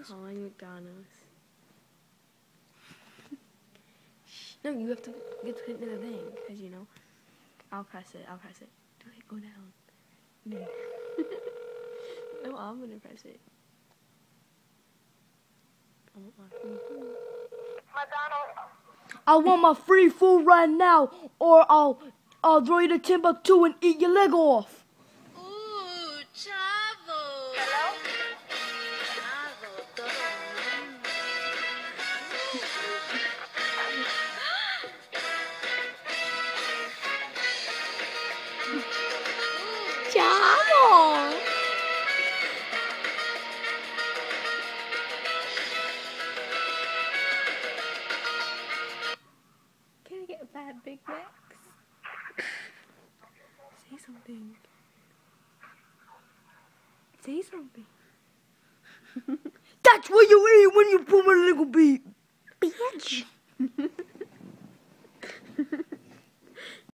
calling McDonald's. No, you have to get to hit the thing, because you know. I'll press it. Do it go down? No, I'm gonna press it. I want my free food right now, or I'll throw you to Timbuktu and eat your leg off. Ooh, Chavo. Hello? Chavo! Can I get 5 Big Macs? Say something. Say something. That's what you eat when you put a little beat, bitch.